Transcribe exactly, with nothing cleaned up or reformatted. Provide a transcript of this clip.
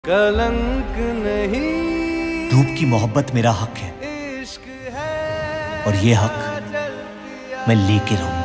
कलंक नहीं, रूप की मोहब्बत मेरा हक है और ये हक मैं लेके रहूंगा।